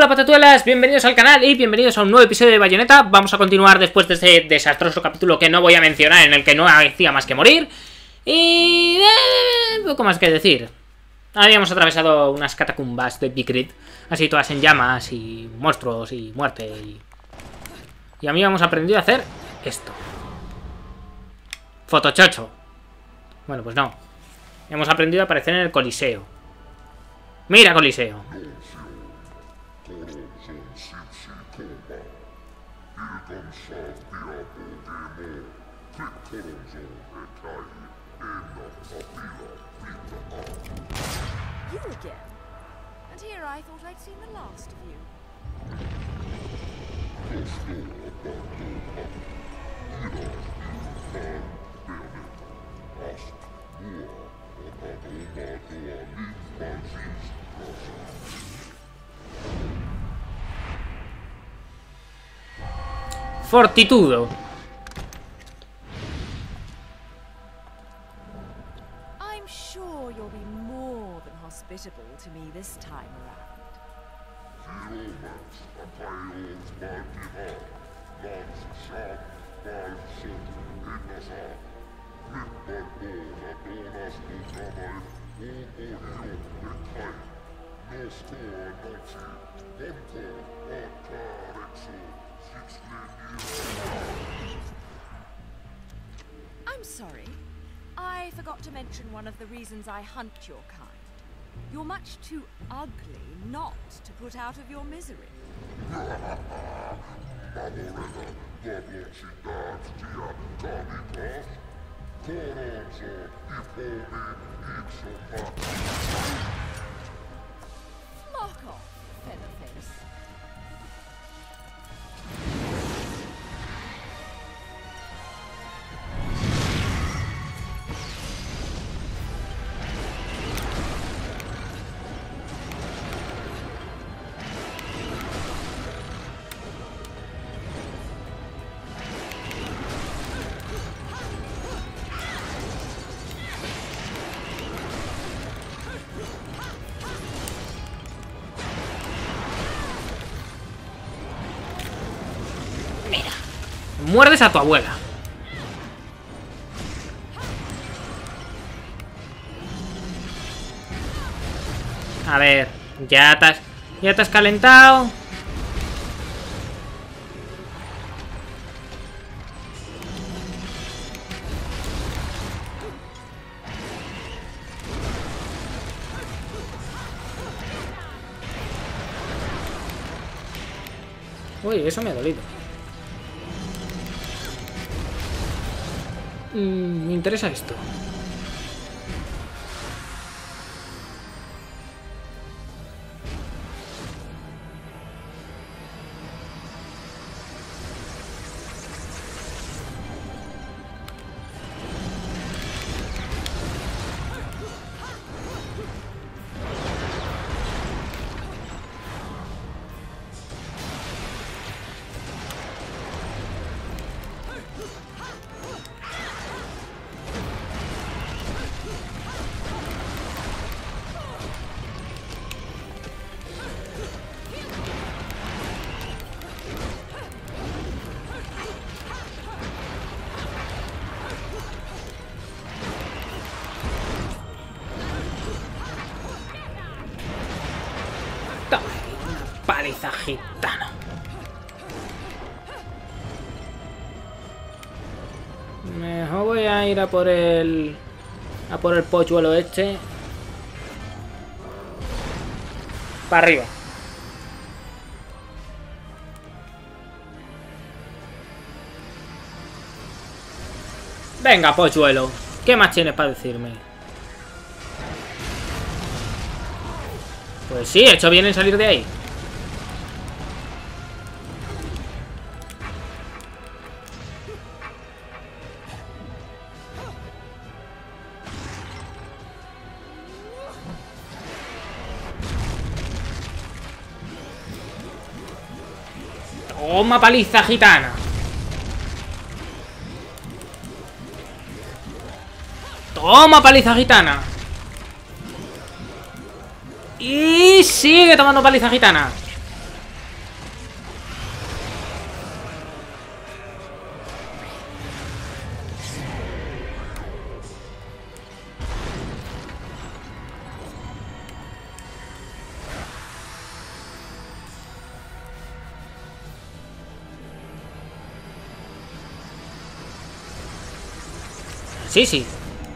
Hola patatuelas, bienvenidos al canal y bienvenidos a un nuevo episodio de Bayonetta. Vamos a continuar después de ese desastroso capítulo que no voy a mencionar, en el que no hacía más que morir. Y... poco más que decir. Habíamos atravesado unas catacumbas de Big Rid, así todas en llamas y monstruos y muerte. Y a mí hemos aprendido a hacer esto. Fotochocho. Bueno, pues no. Hemos aprendido a aparecer en el Coliseo. Mira, Coliseo. You again? And here I thought I'd seen the last of you. Fortitudo. I'm sure you'll be more than hospitable to me this time around. I'm sorry. I forgot to mention one of the reasons I hunt your kind. You're much too ugly not to put out of your misery. Knock off, Featherface. Muerdes a tu abuela. A ver, ya te has calentado. Uy, eso me ha dolido. Me interesa esto. Paliza gitana. Mejor voy a ir a por el polluelo este. Para arriba. Venga, polluelo. ¿Qué más tienes para decirme? Pues sí, he hecho bien en salir de ahí. Toma paliza gitana. Toma paliza gitana. Y sigue tomando paliza gitana. Sí, sí.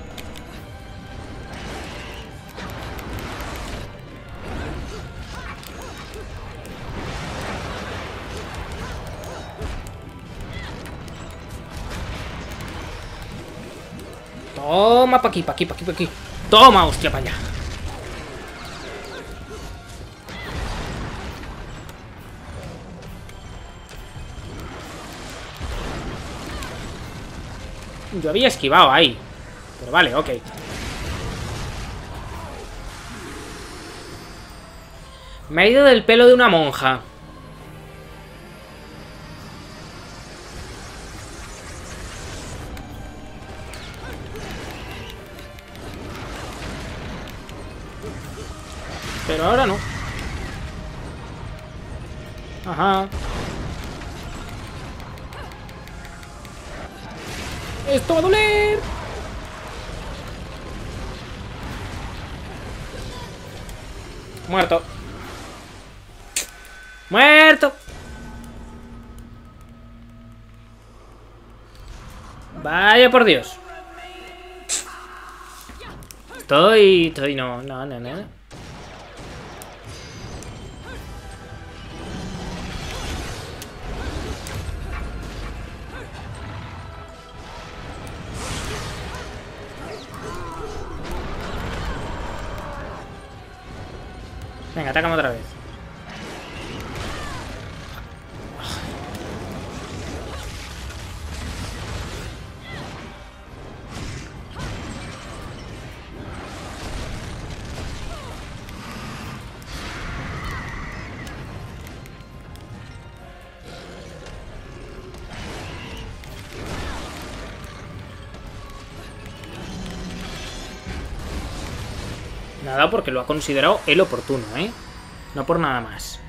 Toma, pa' aquí, pa' aquí, pa' aquí, pa' aquí. Toma, hostia, para allá. Yo había esquivado ahí. Pero vale, ok. Me ha ido del pelo de una monja. Pero ahora no. Ajá. ¡Esto va a doler! Muerto. ¡Muerto! Vaya por Dios. Estoy... No. Venga, atácame otra vez. Nada, porque lo ha considerado el oportuno, ¿eh? No por nada más.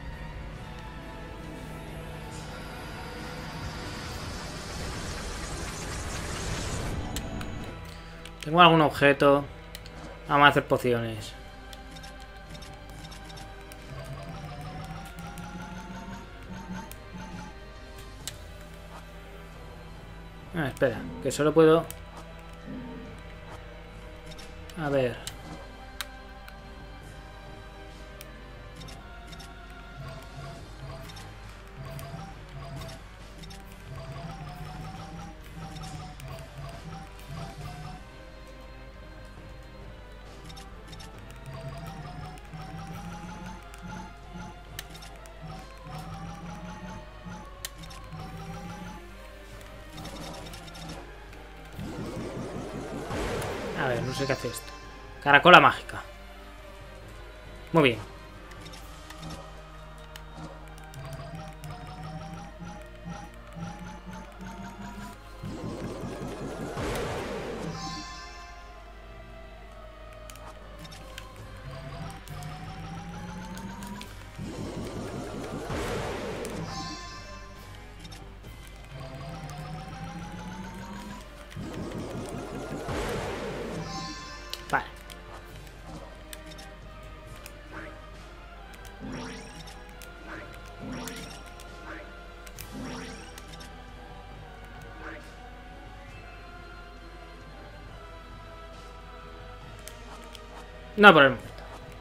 ¿Tengo algún objeto? Vamos a hacer pociones. Ah, espera, que solo puedo... A ver... A ver, no sé qué hace esto. Caracola mágica. Muy bien. Vale. No por el momento.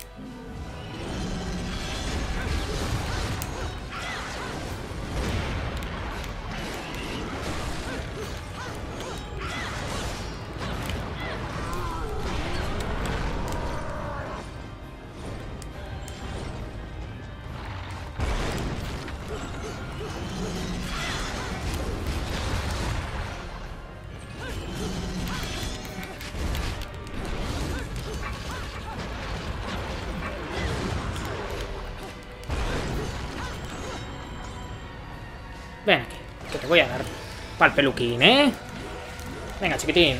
Ven aquí, que te voy a dar pa'l peluquín, ¿eh? Venga, chiquitín.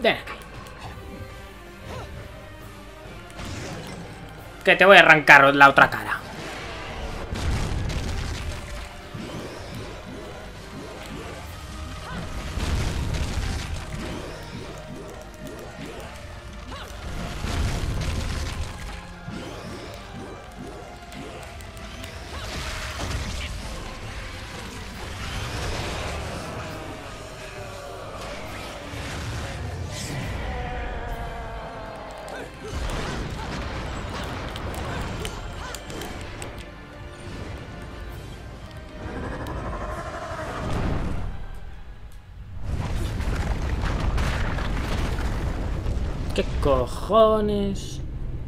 Ven aquí. Que te voy a arrancar la otra cara. ¿Qué cojones?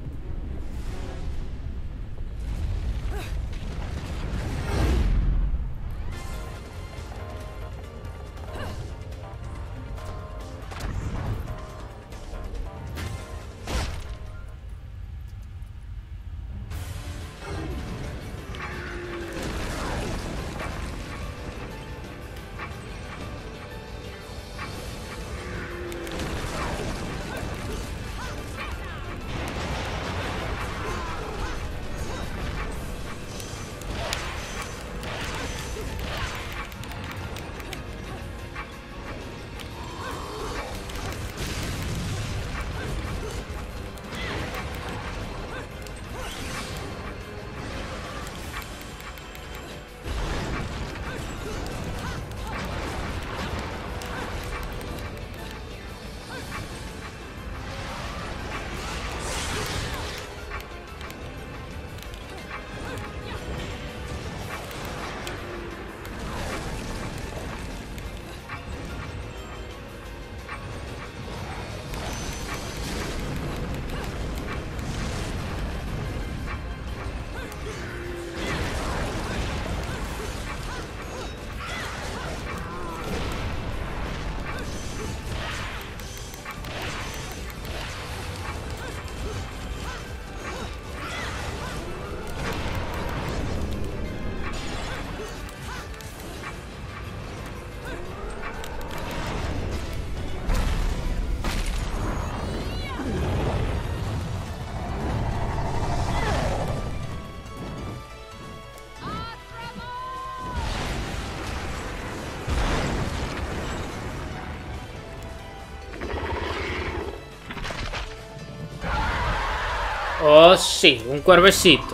Oh, sí, un cuervecito.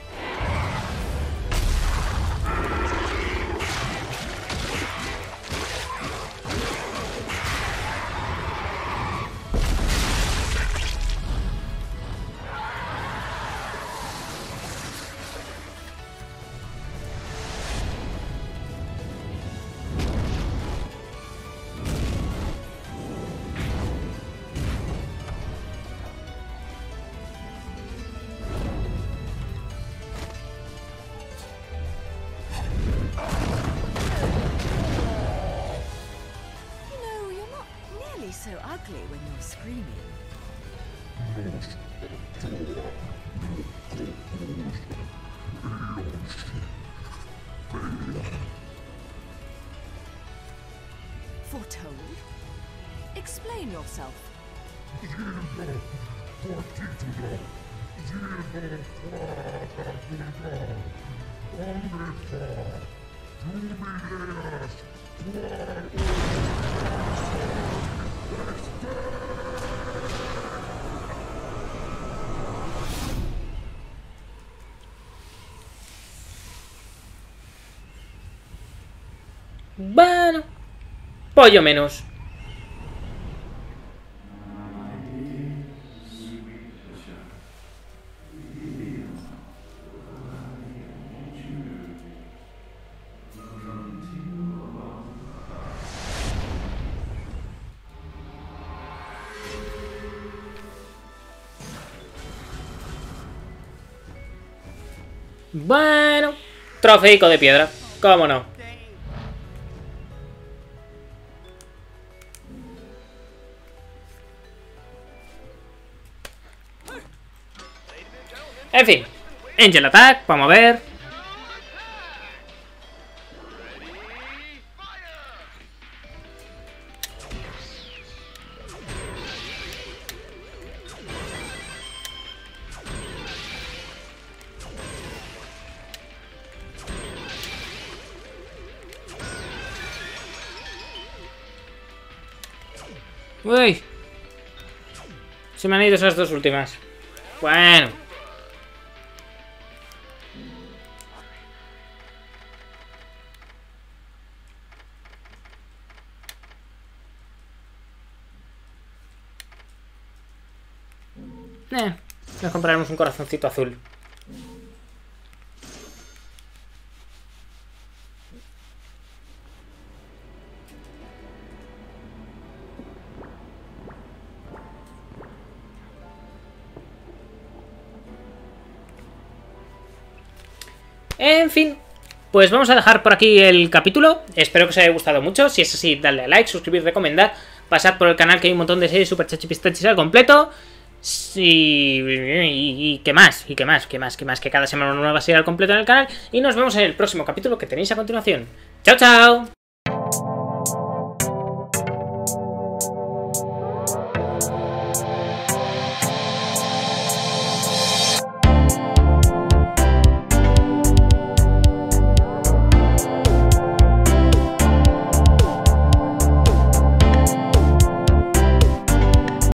So ugly when you're screaming. Foretold? Explain yourself. Bueno, pollo menos. Bueno, trofeico de piedra, cómo no. En fin, Angel Attack, vamos a ver. Uy. Se me han ido esas dos últimas. Bueno. Nos compraremos un corazoncito azul. En fin, pues vamos a dejar por aquí el capítulo. Espero que os haya gustado mucho. Si es así, dadle a like, suscribir, recomendar. Pasad por el canal que hay un montón de series super chachipistachis al completo. Y qué más, que cada semana una nueva serie al completo en el canal. Y nos vemos en el próximo capítulo que tenéis a continuación. ¡Chao, chao!